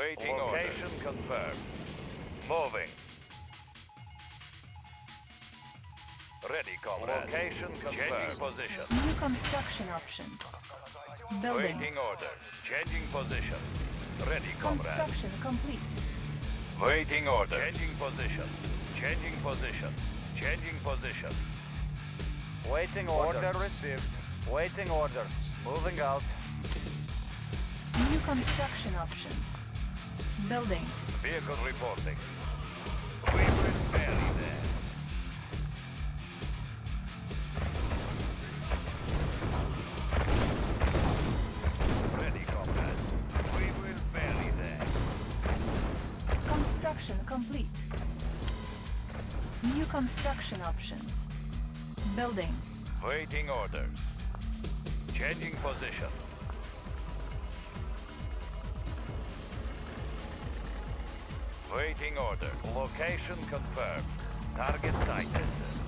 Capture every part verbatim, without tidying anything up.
Waiting Location order. Confirmed. Moving. Ready, comrade. Location confirmed. Changing position. New construction options. Building. Waiting order. Changing position. Ready, comrade. Construction complete. Waiting order. Changing position. Changing position. Changing position. Waiting order. Order received. Waiting orders. Moving out. New construction options. Building. Vehicle reporting. We were barely there. Ready, comrade. We were barely there. Construction complete. New construction options. Building. Waiting orders. Changing position. Waiting order. Location confirmed. Target sighted.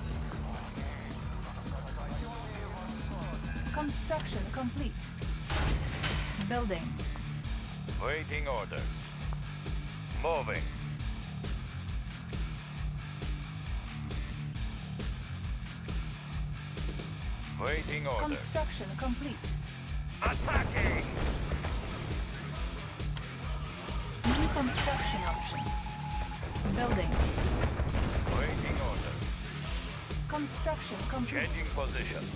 Construction complete. Building. Waiting order. Moving. Waiting order. Construction complete. Attacking! New construction options. Building. Waiting order. Construction complete. Changing position.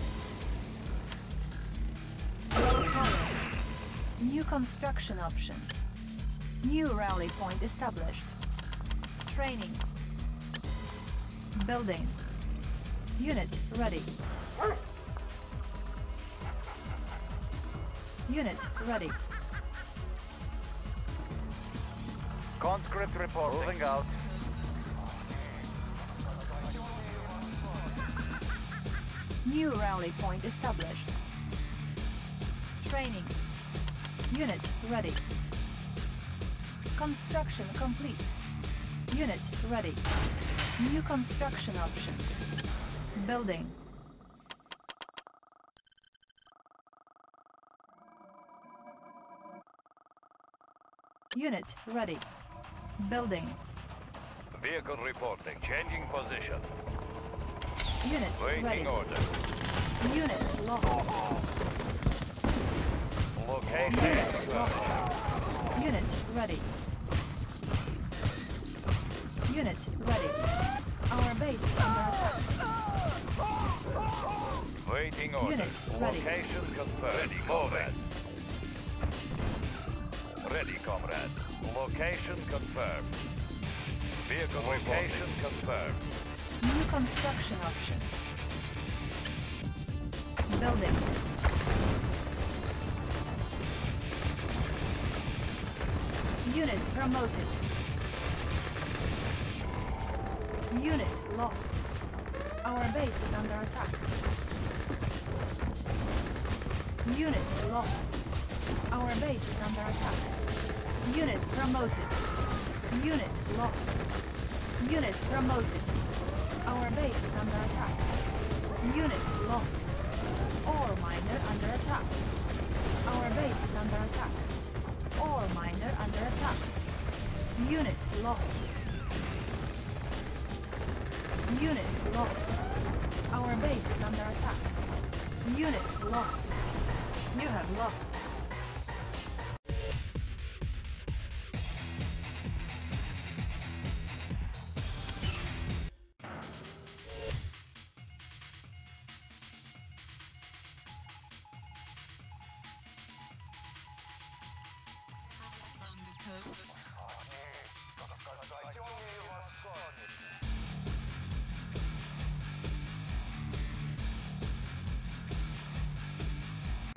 Low power. New construction options. New rally point established. Training. Building. Unit ready. Unit ready. Conscript reporting. Moving out. New rally point established. Training. Unit ready. Construction complete. Unit ready. New construction options. Building. Unit ready. Building. Vehicle reporting. Changing position. Unit Waiting ready. order. Unit lost. Location Unit confirmed. lost. Unit ready. Unit ready. Our base is under attack. Waiting order. Unit ready. Location confirmed. Ready, comrade. Ready, comrade. Location confirmed. Vehicle location confirmed. New construction options. Building. Unit promoted. Unit lost. Our base is under attack. Unit lost. Our base is under attack. Unit promoted. Unit lost. Unit promoted. Our base is under attack. Unit lost. Ore miner under attack. Our base is under attack. Ore miner under attack. Unit lost. Unit lost. Our base is under attack. Unit lost. You have lost.